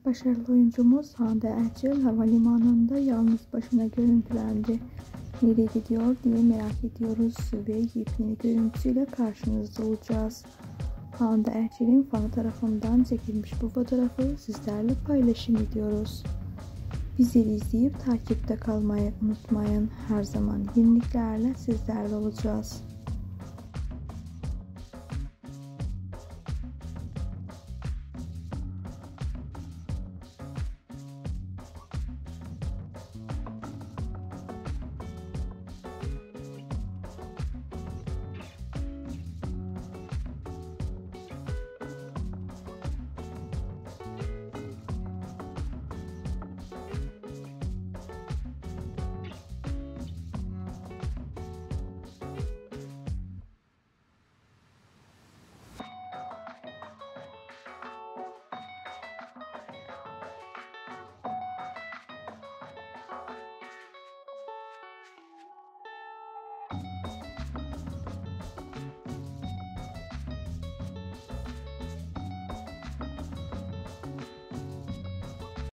Başarılı oyuncumuz Hande Erçel havalimanında yalnız başına görüntülendi. Nereye gidiyor diye merak ediyoruz ve yepyeni görüntüsüyle karşınızda olacağız. Hande Erçel'in fanı tarafından çekilmiş bu fotoğrafı sizlerle paylaşım ediyoruz. Bizleri izleyip takipte kalmayı unutmayın. Her zaman yeniliklerle sizlerle olacağız.